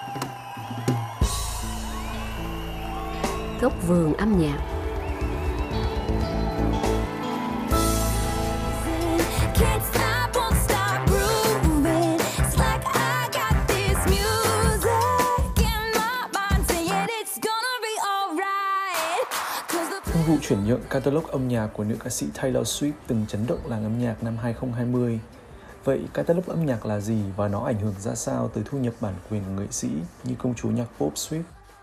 Góc vườn âm nhạc. Thương vụ chuyển nhượng catalog âm nhạc của nữ ca sĩ Taylor Swift từng chấn động làng âm nhạc năm 2020. Vậy catalog âm nhạc là gì và nó ảnh hưởng ra sao tới thu nhập bản quyền của nghệ sĩ như công chúa nhạc pop Swift?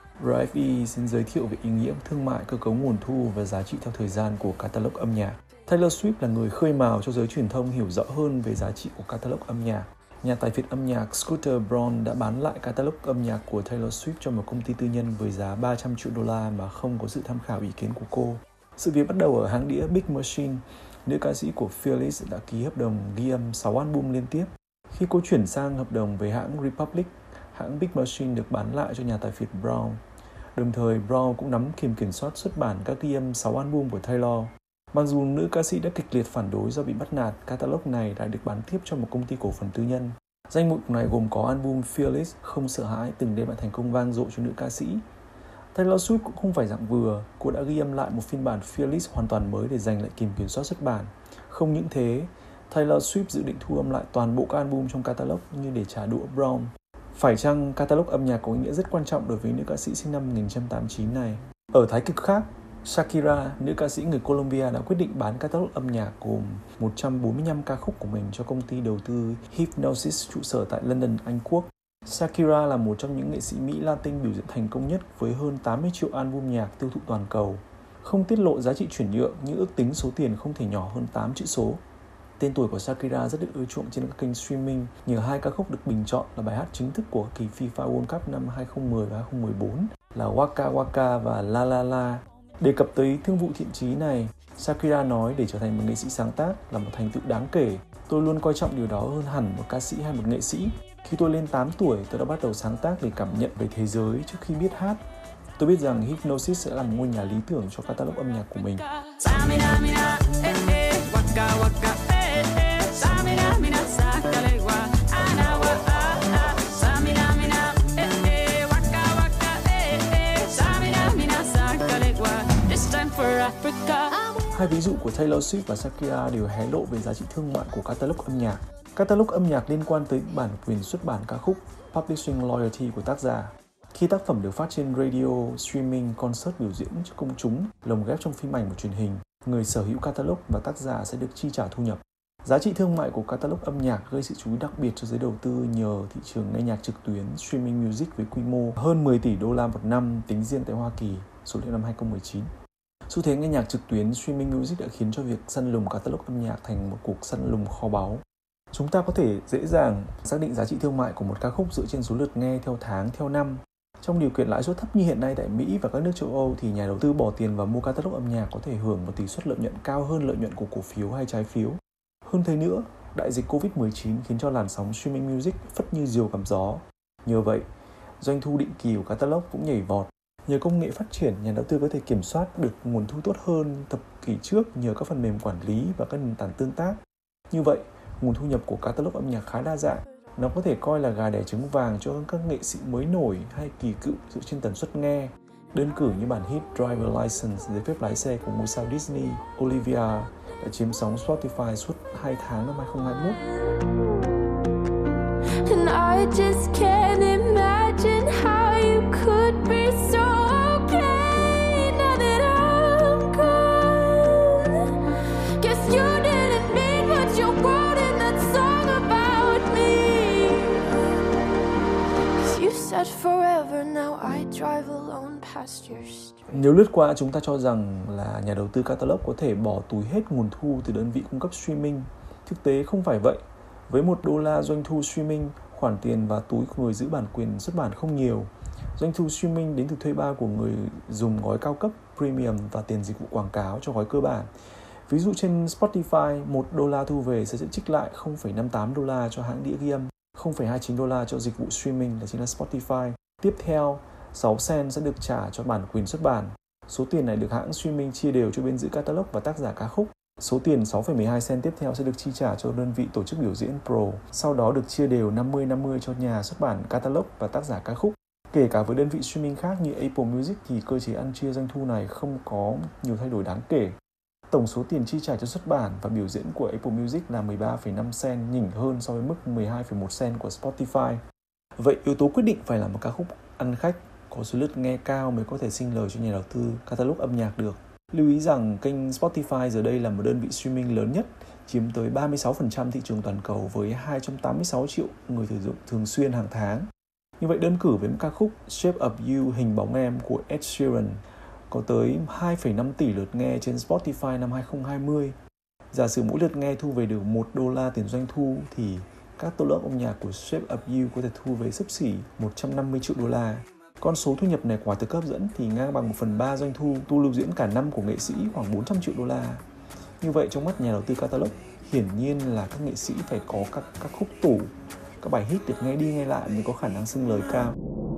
RFE xin giới thiệu về ý nghĩa thương mại, cơ cấu nguồn thu và giá trị theo thời gian của catalog âm nhạc. Taylor Swift là người khơi mào cho giới truyền thông hiểu rõ hơn về giá trị của catalog âm nhạc. Nhà tài phiệt âm nhạc Scooter Braun đã bán lại catalog âm nhạc của Taylor Swift cho một công ty tư nhân với giá $300 triệu mà không có sự tham khảo ý kiến của cô. Sự việc bắt đầu ở hãng đĩa Big Machine. Nữ ca sĩ của Fearless đã ký hợp đồng ghi âm 6 album liên tiếp. Khi cô chuyển sang hợp đồng với hãng Republic, hãng Big Machine được bán lại cho nhà tài phiệt Braun. Đồng thời, Braun cũng nắm quyền kiểm soát xuất bản các ghi âm 6 album của Taylor. Mặc dù nữ ca sĩ đã kịch liệt phản đối do bị bắt nạt, catalog này đã được bán tiếp cho một công ty cổ phần tư nhân. Danh mục này gồm có album Fearless, Không sợ hãi, từng đem lại thành công vang dội cho nữ ca sĩ. Taylor Swift cũng không phải dạng vừa, cô đã ghi âm lại một phiên bản Fearless hoàn toàn mới để giành lại quyền kiểm soát xuất bản. Không những thế, Taylor Swift dự định thu âm lại toàn bộ các album trong catalog như để trả đũa Braun. Phải chăng catalog âm nhạc có ý nghĩa rất quan trọng đối với nữ ca sĩ sinh năm 1989 này? Ở thái cực khác, Shakira, nữ ca sĩ người Colombia đã quyết định bán catalog âm nhạc gồm 145 ca khúc của mình cho công ty đầu tư Hipgnosis trụ sở tại London, Anh Quốc. Shakira là một trong những nghệ sĩ Mỹ Latin biểu diễn thành công nhất với hơn 80 triệu album nhạc tiêu thụ toàn cầu. Không tiết lộ giá trị chuyển nhượng nhưng ước tính số tiền không thể nhỏ hơn 8 chữ số. Tên tuổi của Shakira rất được ưa chuộng trên các kênh streaming nhờ hai ca khúc được bình chọn là bài hát chính thức của kỳ FIFA World Cup năm 2010 và 2014 là Waka Waka và La La La. Đề cập tới thương vụ thiện chí này, Shakira nói để trở thành một nghệ sĩ sáng tác là một thành tựu đáng kể. Tôi luôn coi trọng điều đó hơn hẳn một ca sĩ hay một nghệ sĩ. Khi tôi lên 8 tuổi, tôi đã bắt đầu sáng tác để cảm nhận về thế giới trước khi biết hát. Tôi biết rằng Hipgnosis sẽ là một ngôi nhà lý tưởng cho catalog âm nhạc của mình. Hai ví dụ của Taylor Swift và Shakira đều hé lộ về giá trị thương mại của catalog âm nhạc. Catalog âm nhạc liên quan tới bản quyền xuất bản ca khúc, publishing loyalty của tác giả. Khi tác phẩm được phát trên radio, streaming, concert biểu diễn cho công chúng, lồng ghép trong phim ảnh và truyền hình, người sở hữu catalog và tác giả sẽ được chi trả thu nhập. Giá trị thương mại của catalog âm nhạc gây sự chú ý đặc biệt cho giới đầu tư nhờ thị trường nghe nhạc trực tuyến, streaming music với quy mô hơn 10 tỷ đô la một năm tính riêng tại Hoa Kỳ, số liệu năm 2019. Xu thế nghe nhạc trực tuyến, streaming music đã khiến cho việc săn lùng catalog âm nhạc thành một cuộc săn lùng kho báu. Chúng ta có thể dễ dàng xác định giá trị thương mại của một ca khúc dựa trên số lượt nghe theo tháng, theo năm. Trong điều kiện lãi suất thấp như hiện nay tại Mỹ và các nước châu Âu thì nhà đầu tư bỏ tiền vào mua catalog âm nhạc có thể hưởng một tỷ suất lợi nhuận cao hơn lợi nhuận của cổ phiếu hay trái phiếu. Hơn thế nữa, đại dịch Covid-19 khiến cho làn sóng streaming music phất như diều gặp gió. Nhờ vậy, doanh thu định kỳ của catalog cũng nhảy vọt. Nhờ công nghệ phát triển, nhà đầu tư có thể kiểm soát được nguồn thu tốt hơn thập kỷ trước nhờ các phần mềm quản lý và các nền tảng tương tác. Như vậy, nguồn thu nhập của catalog âm nhạc khá đa dạng. Nó có thể coi là gà đẻ trứng vàng cho các nghệ sĩ mới nổi hay kỳ cựu dựa trên tần suất nghe. Đơn cử như bản hit Driver License, giấy phép lái xe của ngôi sao Disney, Olivia đã chiếm sóng Spotify suốt 2 tháng năm 2021. And I just can't imagine how you could be so okay now that I'm gone. Guess you didn't mean what you wrote in that song about me. 'Cause you said forever, now I drive alone past your street. Nếu lướt qua, chúng ta cho rằng là nhà đầu tư catalog có thể bỏ túi hết nguồn thu từ đơn vị cung cấp streaming. Thực tế không phải vậy. Với $1 doanh thu streaming, khoản tiền vào túi của người giữ bản quyền xuất bản không nhiều. Doanh thu streaming đến từ thuê bao của người dùng gói cao cấp, premium và tiền dịch vụ quảng cáo cho gói cơ bản. Ví dụ trên Spotify, $1 thu về sẽ trích lại $0.58 cho hãng đĩa ghi âm, $0.29 cho dịch vụ streaming là chính là Spotify. Tiếp theo, 6 cent sẽ được trả cho bản quyền xuất bản. Số tiền này được hãng streaming chia đều cho bên giữ catalog và tác giả ca khúc. Số tiền 6,12 cent tiếp theo sẽ được chi trả cho đơn vị tổ chức biểu diễn Pro, sau đó được chia đều 50-50 cho nhà xuất bản catalog và tác giả ca khúc. Kể cả với đơn vị streaming khác như Apple Music thì cơ chế ăn chia doanh thu này không có nhiều thay đổi đáng kể. Tổng số tiền chi trả cho xuất bản và biểu diễn của Apple Music là 13,5 cent, nhỉnh hơn so với mức 12,1 cent của Spotify. Vậy yếu tố quyết định phải là một ca khúc ăn khách, có số lượt nghe cao mới có thể sinh lời cho nhà đầu tư catalog âm nhạc được. Lưu ý rằng kênh Spotify giờ đây là một đơn vị streaming lớn nhất, chiếm tới 36% thị trường toàn cầu với 286 triệu người sử dụng thường xuyên hàng tháng. Như vậy đơn cử với một ca khúc Shape of You, Hình bóng em của Ed Sheeran có tới 2,5 tỷ lượt nghe trên Spotify năm 2020. Giả sử mỗi lượt nghe thu về được $1 tiền doanh thu thì các catalog âm nhạc của Shape of You có thể thu về xấp xỉ 150 triệu đô la. Con số thu nhập này quả thực hấp dẫn thì ngang bằng 1/3 doanh thu tu lưu diễn cả năm của nghệ sĩ khoảng 400 triệu đô la. Như vậy trong mắt nhà đầu tư catalog, hiển nhiên là các nghệ sĩ phải có các khúc tủ, các bài hit được nghe đi nghe lại mới có khả năng xưng lời cao.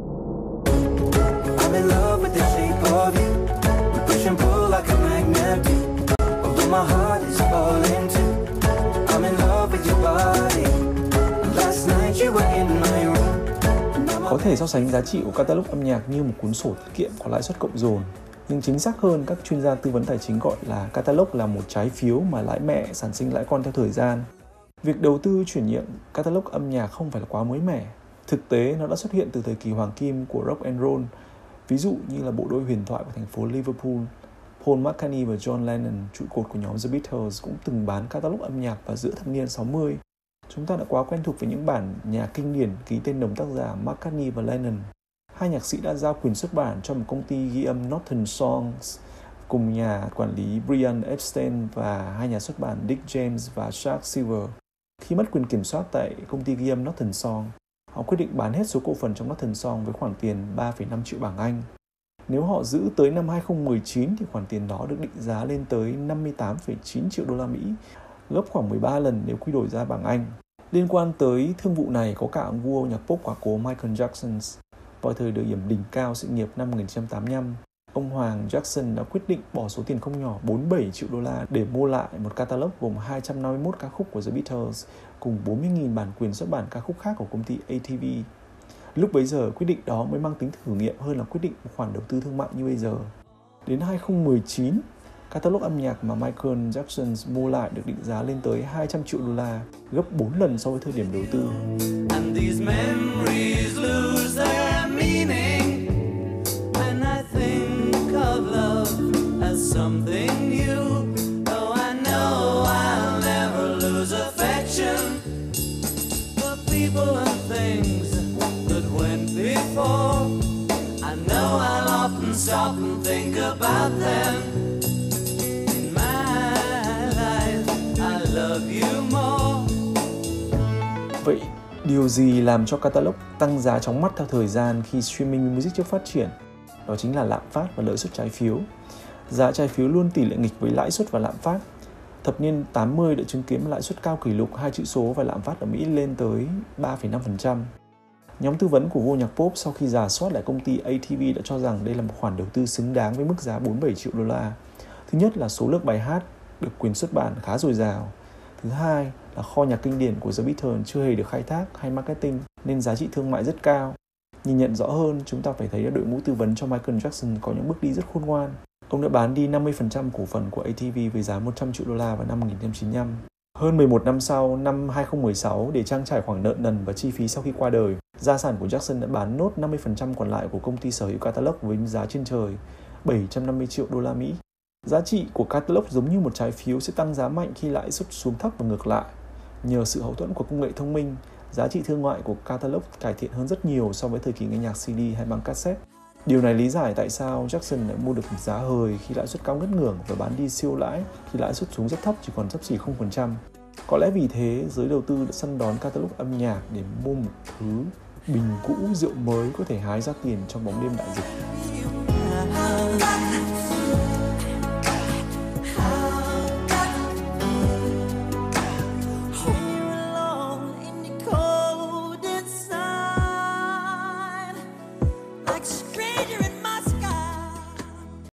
I'm in love with the shape of you. We push and pull like a magnet do. Although my heart is falling too. I'm in love with your body. Last night you were in my room. Có thể so sánh giá trị của catalog âm nhạc như một cuốn sổ tiết kiệm có lãi suất cộng dồn. Nhưng chính xác hơn, các chuyên gia tư vấn tài chính gọi là catalog là một trái phiếu mà lãi mẹ sản sinh lãi con theo thời gian. Việc đầu tư chuyển nhượng catalog âm nhạc không phải là quá mới mẻ. Thực tế, nó đã xuất hiện từ thời kỳ hoàng kim của rock and roll. Ví dụ như là bộ đôi huyền thoại của thành phố Liverpool, Paul McCartney và John Lennon, trụ cột của nhóm The Beatles, cũng từng bán catalog âm nhạc vào giữa thập niên 60. Chúng ta đã quá quen thuộc với những bản nhạc kinh điển ký tên đồng tác giả McCartney và Lennon. Hai nhạc sĩ đã giao quyền xuất bản cho một công ty ghi âm Northern Songs cùng nhà quản lý Brian Epstein và hai nhà xuất bản Dick James và Shark Silver. Khi mất quyền kiểm soát tại công ty ghi âm Northern Song, họ quyết định bán hết số cổ phần trong Northern Song với khoản tiền 3,5 triệu bảng Anh. Nếu họ giữ tới năm 2019 thì khoản tiền đó được định giá lên tới 58,9 triệu đô la Mỹ, gấp khoảng 13 lần nếu quy đổi ra bảng Anh. Liên quan tới thương vụ này có cả ông vua nhạc pop quả cố Michael Jackson. Vào thời điểm đỉnh cao sự nghiệp năm 1985, ông Hoàng Jackson đã quyết định bỏ số tiền không nhỏ 47 triệu đô la để mua lại một catalog gồm 251 ca khúc của The Beatles cùng 40.000 bản quyền xuất bản ca khúc khác của công ty ATV. Lúc bấy giờ, quyết định đó mới mang tính thử nghiệm hơn là quyết định một khoản đầu tư thương mại như bây giờ. Đến 2019, catalog âm nhạc mà Michael Jackson mua lại được định giá lên tới 200 triệu đô la, gấp 4 lần so với thời điểm đầu tư. And these memories lose their meaning when I think of love as something new. Though I know I'll never lose affection for people and things that went before. I know I'll often stop and think about them. Vậy điều gì làm cho catalog tăng giá chóng mặt theo thời gian khi streaming music trước phát triển? Đó chính là lạm phát và lợi suất trái phiếu. Giá trái phiếu luôn tỷ lệ nghịch với lãi suất và lạm phát. Thập niên 80 đã chứng kiến lãi suất cao kỷ lục 2 chữ số và lạm phát ở Mỹ lên tới 3,5%. Nhóm tư vấn của vua nhạc pop sau khi rà soát lại công ty ATV đã cho rằng đây là một khoản đầu tư xứng đáng với mức giá 47 triệu đô la. Thứ nhất là số lượng bài hát được quyền xuất bản khá dồi dào. Thứ hai là kho nhạc kinh điển của The Beatles chưa hề được khai thác hay marketing nên giá trị thương mại rất cao. Nhìn nhận rõ hơn, chúng ta phải thấy đội ngũ tư vấn cho Michael Jackson có những bước đi rất khôn ngoan. Ông đã bán đi 50% cổ phần của ATV với giá 100 triệu đô la vào năm 1995. Hơn 11 năm sau, năm 2016, để trang trải khoản nợ nần và chi phí sau khi qua đời, gia sản của Jackson đã bán nốt 50% còn lại của công ty sở hữu catalog với giá trên trời 750 triệu đô la Mỹ. Giá trị của catalog giống như một trái phiếu sẽ tăng giá mạnh khi lãi suất xuống thấp và ngược lại. Nhờ sự hậu thuẫn của công nghệ thông minh, giá trị thương mại của catalog cải thiện hơn rất nhiều so với thời kỳ nghe nhạc CD hay băng cassette. Điều này lý giải tại sao Jackson đã mua được giá hời khi lãi suất cao ngất ngưởng và bán đi siêu lãi khi lãi suất xuống rất thấp, chỉ còn xấp xỉ 0%. Có lẽ vì thế, giới đầu tư đã săn đón catalog âm nhạc để mua một thứ bình cũ rượu mới có thể hái ra tiền trong bóng đêm đại dịch.